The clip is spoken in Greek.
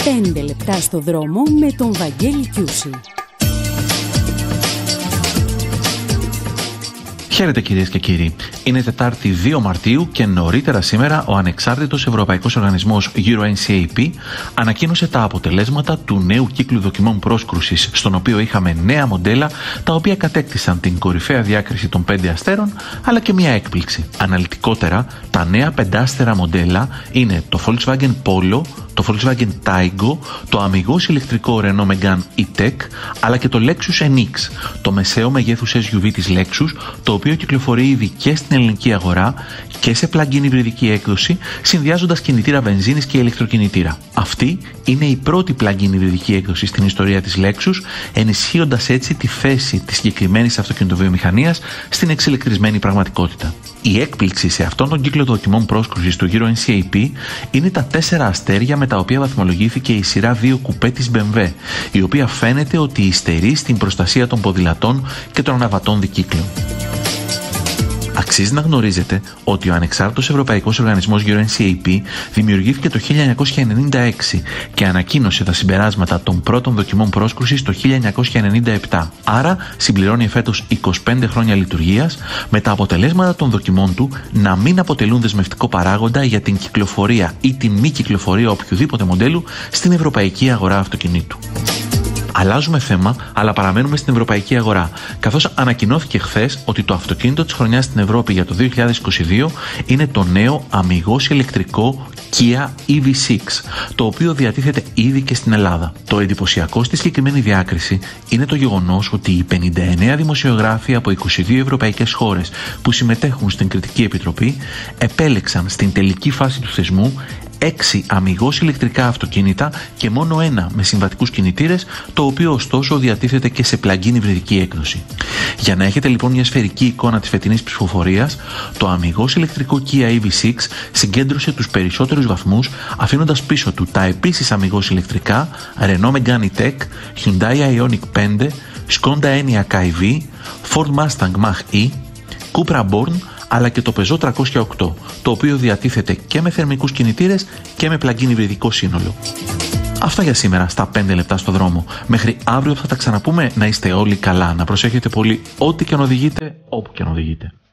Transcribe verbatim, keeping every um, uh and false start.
πέντε λεπτά στο δρόμο με τον Βαγγέλη Κιούση. Χαίρετε κυρίες και κύριοι. Είναι Τετάρτη δύο Μαρτίου και νωρίτερα σήμερα ο ανεξάρτητος Ευρωπαϊκός Οργανισμός EuroNCAP ανακοίνωσε τα αποτελέσματα του νέου κύκλου δοκιμών πρόσκρουσης, στον οποίο είχαμε νέα μοντέλα τα οποία κατέκτησαν την κορυφαία διάκριση των πέντε αστέρων, αλλά και μια έκπληξη. Αναλυτικότερα, τα νέα πεντάστερα μοντέλα είναι το Volkswagen Polo, το Volkswagen Taigo, το αμιγώς ηλεκτρικό Renault Megane E-Tech, αλλά και το Lexus εν εξ, το μεσαίο μεγέθους ες γιου βι της Lexus, το οποίο κυκλοφορεί ήδη και στην ελληνική αγορά και σε plug-in υβριδική έκδοση, συνδυάζοντας κινητήρα βενζίνης και ηλεκτροκινητήρα. Αυτή είναι η πρώτη plug-in υβριδική έκδοση στην ιστορία της Lexus, ενισχύοντας έτσι τη θέση της συγκεκριμένης αυτοκινητοβιομηχανίας στην εξελεκτρισμένη πραγματικότητα. Η έκπληξη σε αυτόν τον κύκλο δοκιμών πρόσκρουσης του EuroNCAP είναι τα τέσσερα αστέρια με τα οποία βαθμολογήθηκε η σειρά δύο κουπέ της μπι εμ ντάμπλιου, η οποία φαίνεται ότι υστερεί στην προστασία των ποδηλατών και των αναβατών δικύκλων. Αξίζει να γνωρίζετε ότι ο ανεξάρτητος Ευρωπαϊκός Οργανισμός EuroNCAP δημιουργήθηκε το χίλια εννιακόσια ενενήντα έξι και ανακοίνωσε τα συμπεράσματα των πρώτων δοκιμών πρόσκρουσης το χίλια εννιακόσια ενενήντα επτά. Άρα συμπληρώνει φέτος είκοσι πέντε χρόνια λειτουργίας, με τα αποτελέσματα των δοκιμών του να μην αποτελούν δεσμευτικό παράγοντα για την κυκλοφορία ή τη μη κυκλοφορία οποιοδήποτε μοντέλου στην ευρωπαϊκή αγορά αυτοκινήτου. Αλλάζουμε θέμα, αλλά παραμένουμε στην ευρωπαϊκή αγορά, καθώς ανακοινώθηκε χθες ότι το αυτοκίνητο της χρονιάς στην Ευρώπη για το δύο χιλιάδες είκοσι δύο είναι το νέο αμιγώς ηλεκτρικό Kia ι βι εξ, το οποίο διατίθεται ήδη και στην Ελλάδα. Το εντυπωσιακό στη συγκεκριμένη διάκριση είναι το γεγονός ότι οι πενήντα εννέα δημοσιογράφοι από είκοσι δύο ευρωπαϊκές χώρες που συμμετέχουν στην Κριτική Επιτροπή επέλεξαν στην τελική φάση του θεσμού έξι αμιγώς ηλεκτρικά αυτοκίνητα και μόνο ένα με συμβατικούς κινητήρες, το οποίο ωστόσο διατίθεται και σε plug-in υβριδική έκδοση. Για να έχετε λοιπόν μια σφαιρική εικόνα της φετινής ψηφοφορίας, το αμιγώς ηλεκτρικό Kia ι βι εξ συγκέντρωσε τους περισσότερους βαθμούς, αφήνοντας πίσω του τα επίσης αμιγώς ηλεκτρικά Renault Megane E-Tech, Hyundai Ioniq πέντε, Skoda Enyaq άι βι, Ford Mustang Mach-E, Cupra Born, αλλά και το Peugeot τριακόσια οκτώ, το οποίο διατίθεται και με θερμικούς κινητήρες και με plug-in υβριδικό σύνολο. Αυτά για σήμερα στα πέντε λεπτά στο δρόμο. Μέχρι αύριο θα τα ξαναπούμε. Να είστε όλοι καλά, να προσέχετε πολύ ό,τι και αν οδηγείτε, όπου και αν οδηγείτε.